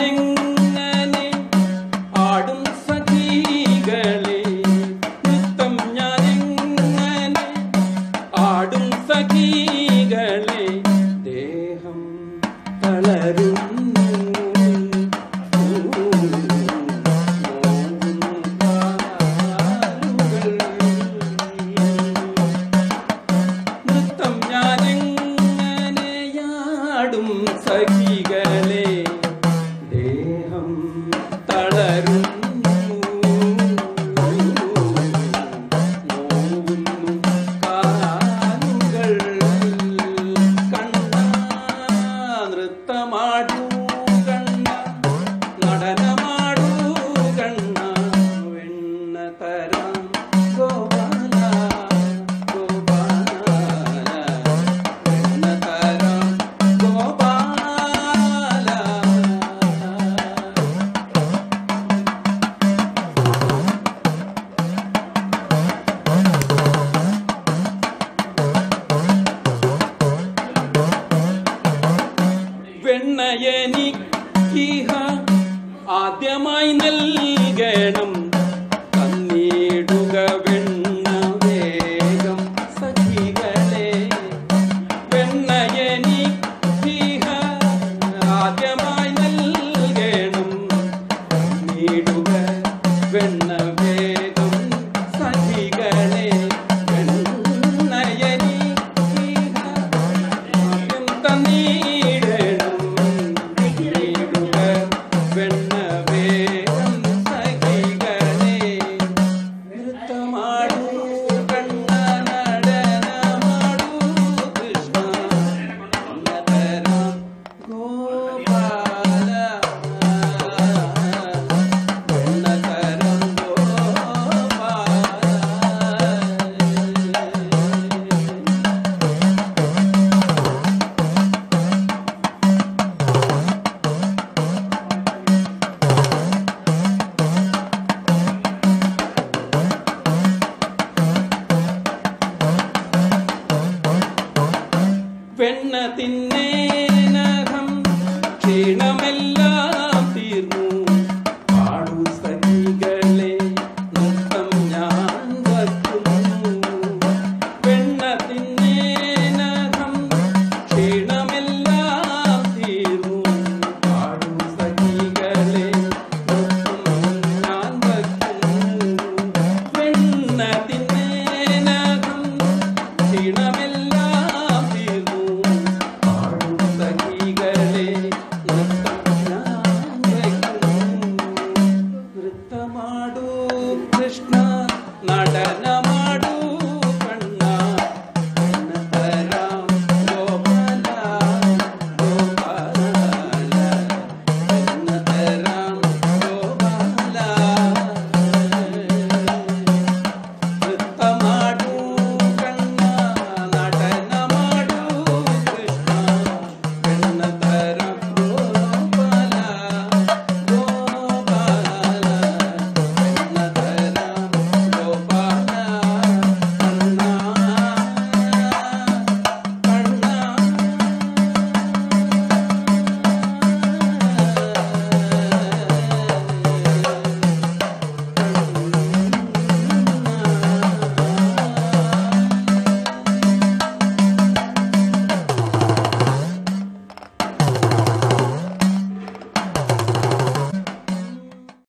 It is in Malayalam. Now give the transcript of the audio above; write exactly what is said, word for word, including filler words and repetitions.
ഞാനെങ്ങനെ ആടും സഖികളെ നൃത്തം ഞാനെങ്ങനെ ആടും സഖികളെ ദേഹം തളരുന്നു നൃത്തം ഞാനെങ്ങനെയാടും സഖികളെ ദേഹം തളരുന്നു നോവുന്നു കാലുകൾ കണ്ണ നൃത്തമാടൂ കണ്ണ നടനമാടൂ കണ്ണ വെണ്ണ തരാം ഗോപാല ഗോപാല വെണ്ണ തരാം ഗോപാല വെണ്ണയെനിക്കിഹ ആദ്യമായി നൽകണം തന്നിടുക വെണ്ണ വേഗം സഖികളെ വെണ്ണയെനിക്കിഹ ആദ്യമായി നൽകണം തന്നിടുക വെണ്ണ വേഗം സഖികളെ വെണ്ണയെനിക്കിഹ ആദ്യം തന്നിടണം തന്നിടുക വെണ്ണ വേഗം സഖികളെ നൃത്തമാടൂ കണ്ണ നടനമാടൂ കൃഷ്ണ നതരാം ഗോപാല വെണ്ണതരം ഗോപാല വെണ്ണ തിന്ന